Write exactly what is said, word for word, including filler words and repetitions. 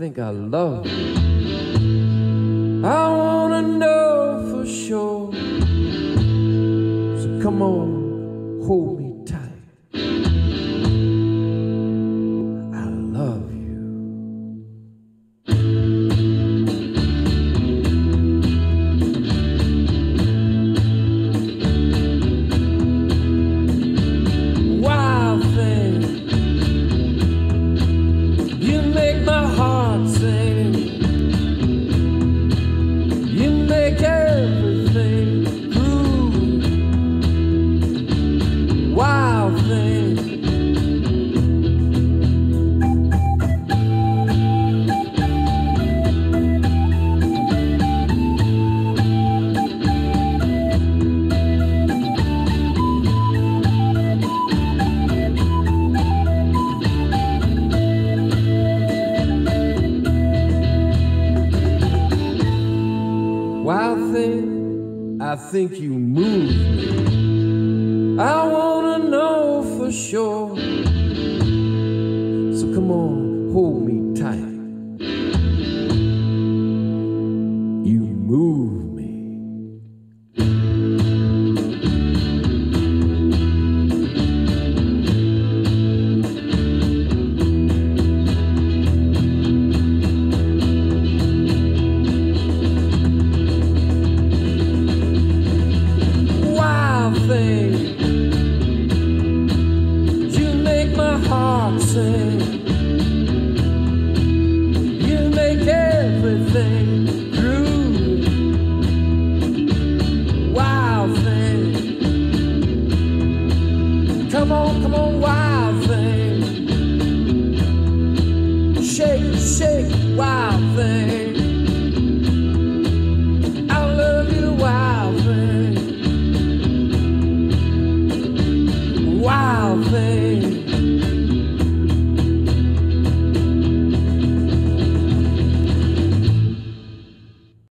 think I love you. I wanna know for sure. So come on, hold me tight. I love you. Wild thing, you make my heart sing. You make everything groove. Wild thing. Wild thing, I think you move me. I wanna know for sure. So come on, hold me tight. You move me. Thing. You make my heart sing. You make everything groove. Wild thing. Come on, come on, wild thing. Shake, shake, wild thing.